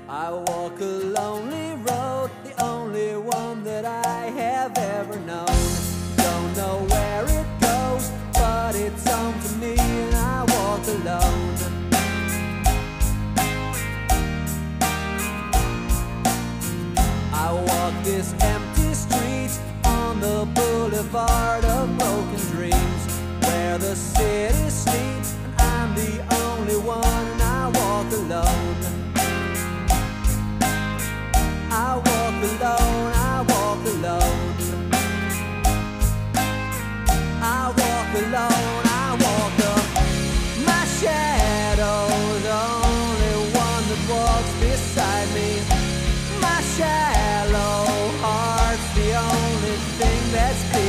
I walk a lonely road, the only one that I have ever known. Don't know where it goes, but it's home to me, and I walk alone. I walk this empty street on the boulevard of broken dreams, where the city sleeps and I'm the only one, and I walk alone. I walk alone, I walk alone. I walk alone, I walk up. My shadow's the only one that walks beside me. My shallow heart's the only thing that's clear.